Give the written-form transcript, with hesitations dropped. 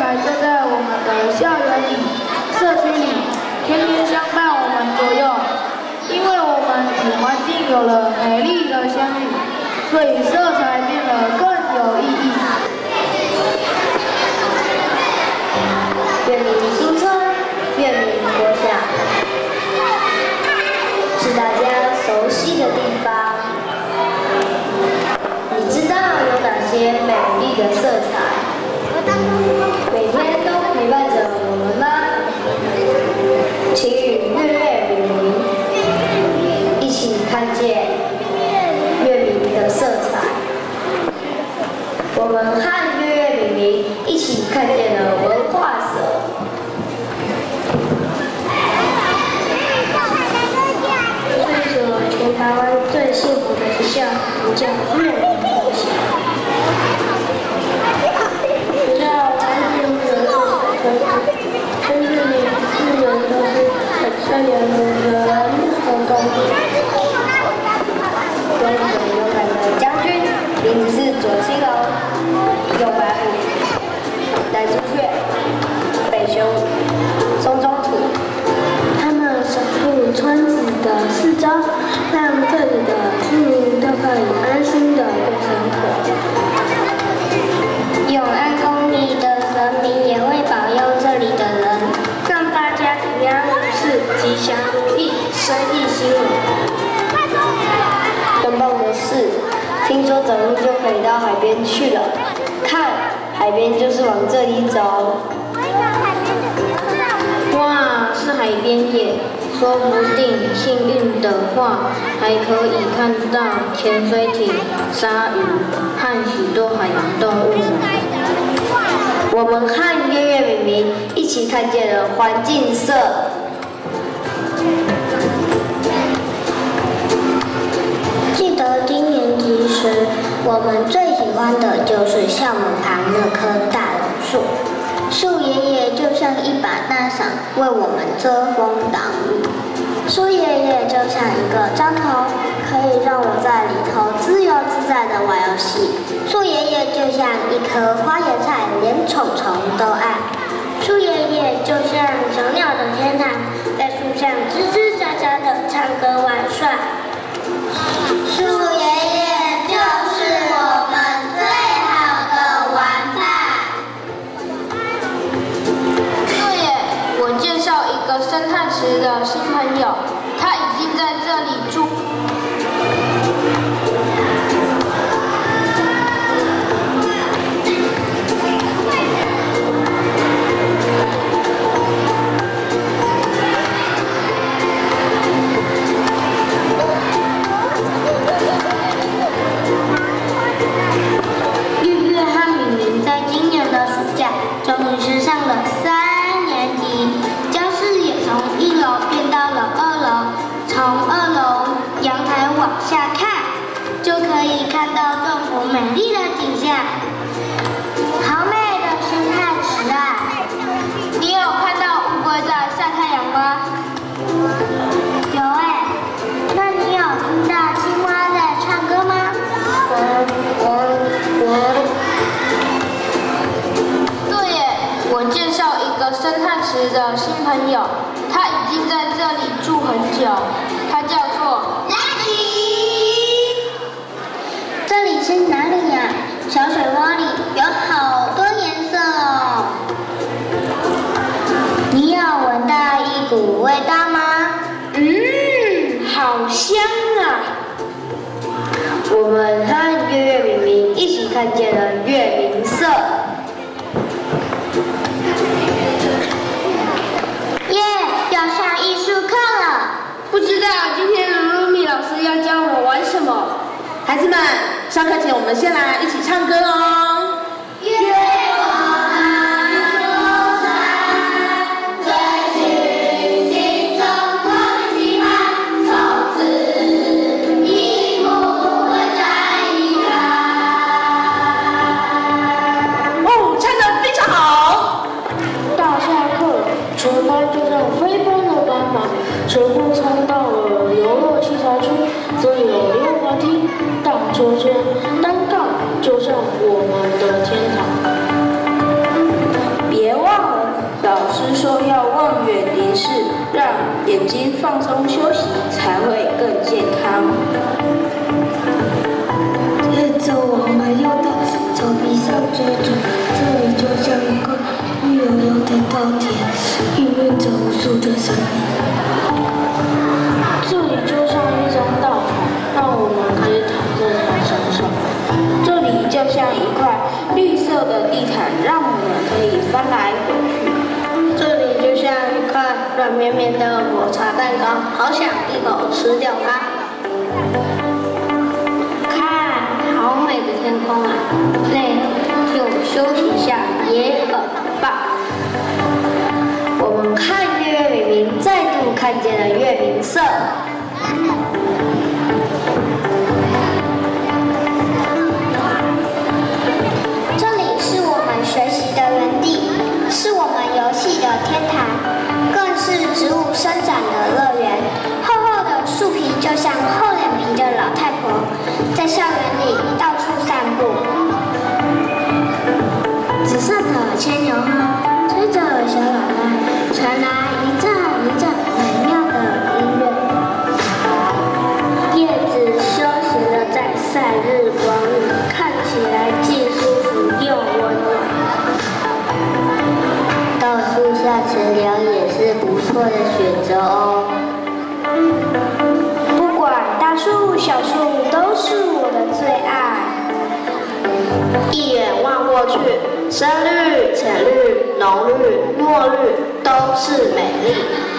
彩就在我们的校园里、社区里，天天相伴我们左右。因为我们与环境有了美丽的相遇，所以色彩变得更有意义。 月明新村，月明国小，是大家熟悉的地方。你知道有哪些美丽的色彩，每天都陪伴着我们吗？请与月月明明一起看见月明的色彩。我们和月月明明一起看见了文化色。这所全台湾最幸福的学校名叫月明国小。学校环境有热水村子，村子里4人都是很善良的人，很公平。有勇敢的将军，名字是左青龙，右白虎，南朱雀，北雄，松中土。他们守护村子的四周，让这里的居民都可以安心的过生活。永安宫里的神明也会保佑这里的人，让大家平安无事、吉祥如意、生意兴隆。更棒的是，听说走路就可以到海边去了。看，海边就是往这里走。哇，是海边耶！说不定幸运的话，还可以看到潜水艇、鲨鱼和许多海洋动物呢。我们和月月明明一起看见了环境色。记得低年级时，我们最喜欢的就是校门旁那棵大榕树。树爷爷就像一把大伞，为我们遮风挡雨。树爷爷就像一个毡头，可以让我在里头自由自在的玩游戏。树爷爷就像一颗花椰菜，连虫虫都爱。树爷爷就像小鸟的天堂，在树上吱吱喳喳的唱歌玩耍。树爷爷就是我们最好的玩伴。 对耶，我介绍一个生态池的新朋友，他已经在这里住。 终于是上了3年级，教室也从1楼变到了2楼。从2楼阳台往下看，就可以看到这幅美丽的景象。好美的生态池啊！你有看到乌龟在晒太阳吗？有哎。那你有听到青蛙在唱歌吗？ 我介绍一个生态池的新朋友，他已经在这里住很久，他叫做 Lucky。这里是哪里呀？小水洼里有好多颜色哦。你有闻到一股味道吗？ 好香啊！ 我们和月月明明一起看见了月明色。要上艺术课了， 不知道今天卢露米老师要教我们玩什么？ 孩子们，上课前我们先来一起唱歌哦。 月光初升，追寻心中光的期盼，从此一步不会再遗憾。 哦，唱得非常好。 大下课，全班就像飞奔的斑马，全部冲到了游乐器材区。这里有溜滑梯、荡秋千、单杠，就像我们的天堂。别眼睛放松休息才会更健康。 接着我们又到草皮上追逐，这里就像一个绿油油的稻田，孕育着无数的生命。 这里就像一张稻草，让我们可以躺在它身上。这里就像一块绿色的地毯，让我们可以翻来滚去。 这里就像一块软绵绵的抹茶蛋糕，好想一口吃掉它。看，好美的天空啊！累了就休息一下也很棒。我们看月月明明，再度看见了月明社。这里是我们学习的园地，是我们游戏的天堂，更是植物生长的乐园。厚厚的树皮就像厚脸皮的老太婆，在校园里到处散步。紫色的牵牛花吹着小喇叭，传来一阵一阵美妙的音乐。叶子休闲地在晒日光里，看起来既舒服又温暖。到树下乘凉也是不错的选择哦。不管大树小树都是我的最爱。 一眼望过去，深绿、浅绿、浓绿、墨绿都是美丽。